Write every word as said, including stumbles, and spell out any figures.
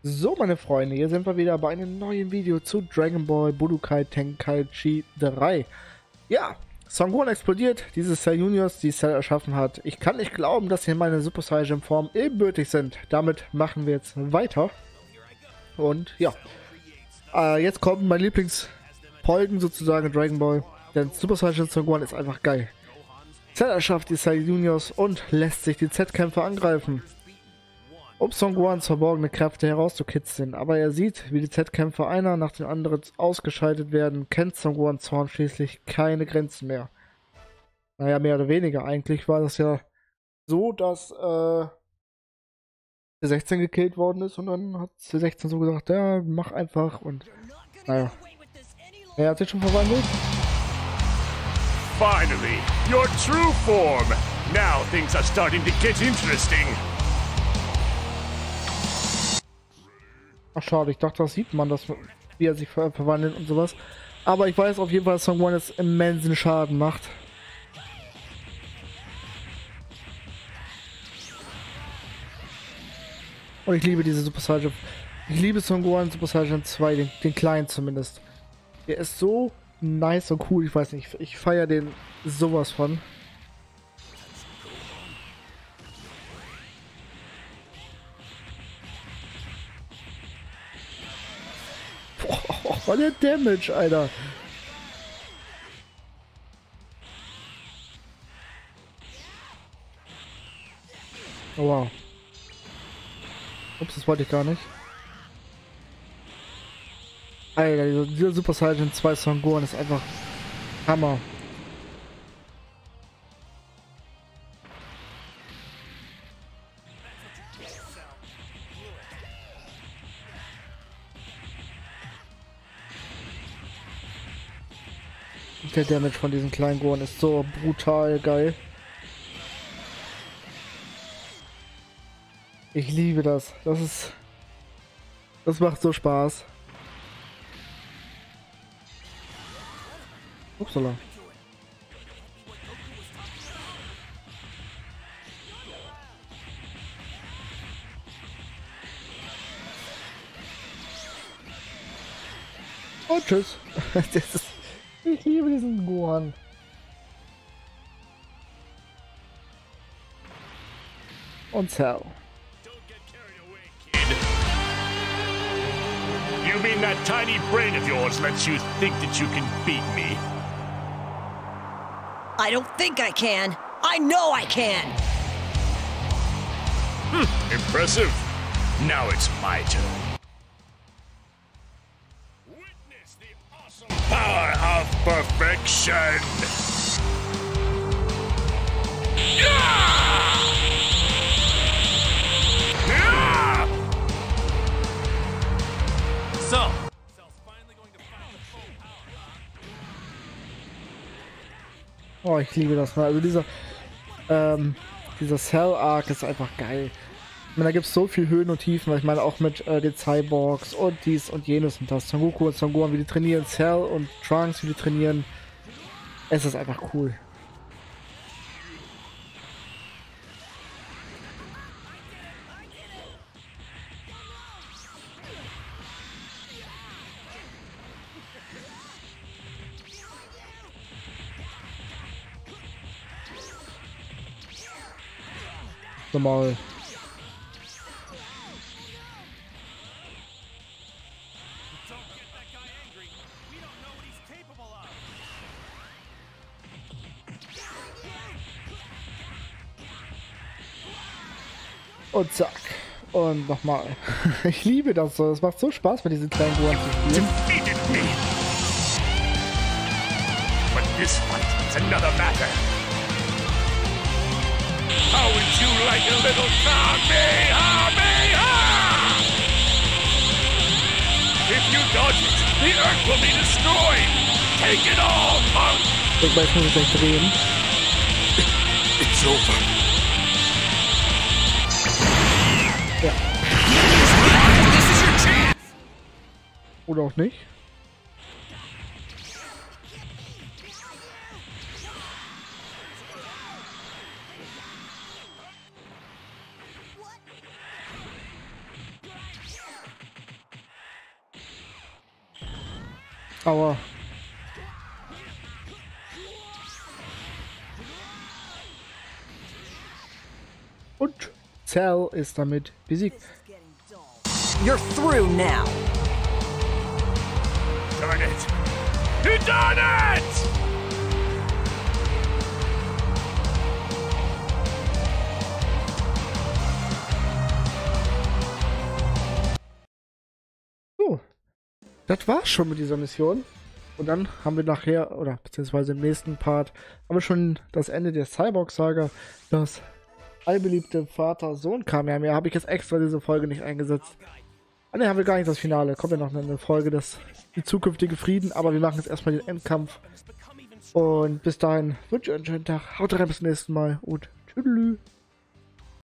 So, meine Freunde, hier sind wir wieder bei einem neuen Video zu Dragon Ball Budokai Tenkaichi drei. Ja, Son Gohan explodiert, diese Cell Juniors, die Cell erschaffen hat. Ich kann nicht glauben, dass hier meine Super Saiyan Form ebenbürtig sind. Damit machen wir jetzt weiter. Und ja, äh, jetzt kommen meine Lieblingsfolgen sozusagen in Dragon Ball. Denn Super Saiyan Son Gohan ist einfach geil. Cell erschafft die Cell Juniors und lässt sich die Z-Kämpfer angreifen, um Son Gohans verborgene Kräfte herauszukitzeln. Aber er sieht, wie die Z-Kämpfer einer nach dem anderen ausgeschaltet werden, kennt Son Gohans Zorn schließlich keine Grenzen mehr. Naja, mehr oder weniger. Eigentlich war das ja so, dass äh, C sechzehn gekillt worden ist und dann hat C sechzehn so gesagt, ja, mach einfach und naja. Er hat sich schon verwandelt. Finally, your true form! Now things are starting to get interesting. Ach schade, ich dachte, das sieht man, dass, wie er sich ver verwandelt und sowas. Aber ich weiß auf jeden Fall, dass Son Gohan jetzt immensen Schaden macht. Und ich liebe diese Super Saiyan. Ich liebe Son Gohan Super Saiyan zwei, den, den kleinen zumindest. Der ist so nice und cool, ich weiß nicht, ich feiere den sowas von. Boah, war der Damage, Alter. Oh, wow. Ups, das wollte ich gar nicht. Alter, dieser, dieser Super Saiyan zwei Son Gohan ist einfach Hammer. Der Damage von diesen kleinen Gohan ist so brutal geil. Ich liebe das. Das ist... Das macht so Spaß. Upsala. Und tschüss. Das ist, ich liebe diesen Gohan. Und Cell. You mean that tiny brain of yours lets you think that you can beat me? I don't think I can. I know I can. Hmm, impressive. Now it's my turn. Witness the awesome power of perfection. Yeah! Yeah! So, Oh, ich liebe das mal. Also dieser, ähm, dieser Cell Arc ist einfach geil. Ich meine, da gibt es so viel Höhen und Tiefen, weil ich meine auch mit äh, den Cyborgs und dies und jenes und das. Son Goku und Son Gohan, wie die trainieren, Cell und Trunks, wie die trainieren. Es ist einfach cool. Normal. Und zack. Und nochmal. Ich liebe das so. Es macht so Spaß, mit diesen kleinen Gohan zu spielen. Defeated me. But this fight is another matter. How would you like a little Kamehameha? If you dodge it, the Earth will be destroyed. Take it all, Monk. Ich weiß nicht, gleich drehen. It's over. Ja. This is your chance. Oder auch nicht. Aua. Und Cell ist damit besiegt. You're through now. Darn it! You done it! So, das war's schon mit dieser Mission. Und dann haben wir nachher, oder beziehungsweise im nächsten Part, haben wir schon das Ende der Cyborg-Saga. Das allbeliebte Vater-Sohn-Kamea. Mehr habe ich jetzt extra diese Folge nicht eingesetzt. Ah ne, haben wir gar nicht das Finale. Kommt ja noch eine Folge, das die zukünftige Frieden. Aber wir machen jetzt erstmal den Endkampf. Und bis dahin wünsche ich euch einen schönen Tag. Haut rein, bis zum nächsten Mal und tschüdelü.